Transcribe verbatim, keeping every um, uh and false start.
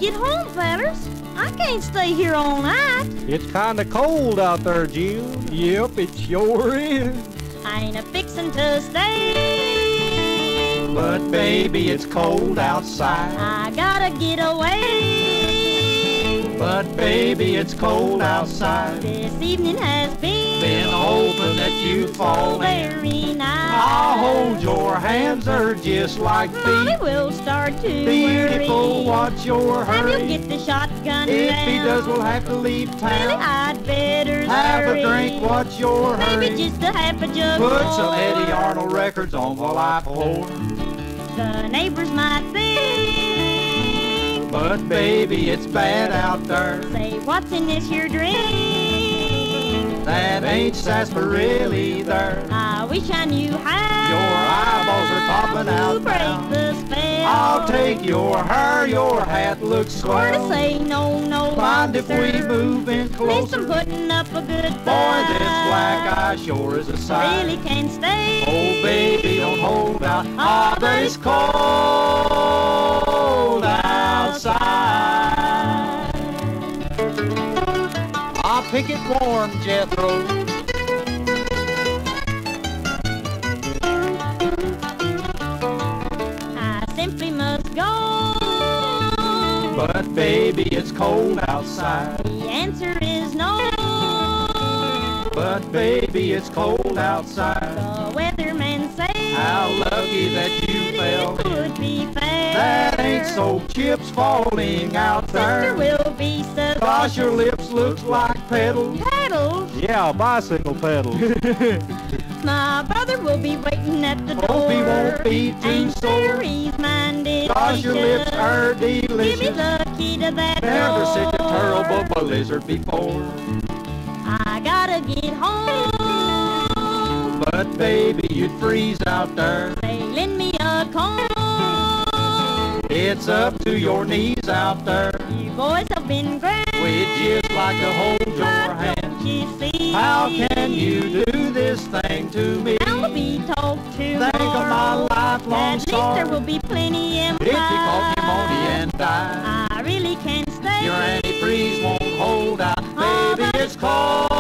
get home, fellers. I can't stay here all night. It's kinda cold out there, June. Yep, it sure is. I ain't a fixin' to stay. But baby, it's cold outside. I gotta get away. But baby, it's cold outside. This evening has been, Been hoping that you'd fall in. very nice. I'll hold your hands, they're just like Mommy feet. will start to Beautiful, worry. watch your And you'll hurry. get the shotgun If down. he does, we'll have to leave Really, town. I'd better Have hurry. a drink, watch your Maybe hurry. just a half a jug Put more. some Eddie Arnold records on while I pour. The neighbors might think, But baby, it's bad out there. say, what's in this here drink? That ain't sarsaparilla there. I wish I knew how. Your eyeballs are popping to out break now. the spell. I'll take your hair, your hat looks Or to swell. say no, no, Mind if we officer. move in Need closer? some putting up a good Boy, fight. this black eye sure is a sight. Really can't stay. Oh, baby, don't hold out. Ah, but it's cold outside. I'll pick it warm, Jethro. I simply must go. But baby, it's cold outside. The answer is no. But baby, it's cold outside. The weatherman say How lucky that you fell it in. would be fair. That ain't so chips falling out Sister there. will be so. Gosh, your lips looks like petals. Paddles. Yeah, bicycle pedals. My brother will be waiting at the door. Hope he won't be too Ain't sore. sure he's minded. Gosh, your lips are Give me delicious. the key to that Never door. such a terrible blizzard before. I gotta get home. But baby, you'd freeze out there. Say, lend me a comb. It's up to your knees out there. You boys have been grand. We'd just like to hold your But hand. don't you see? How can you do this thing to me? I'll be talked to Think of my tomorrow. lifelong At least sorrow. there will be plenty in If you caught pneumonia and died, I really can't stay. your antifreeze won't hold out. Oh, Baby, but it's cold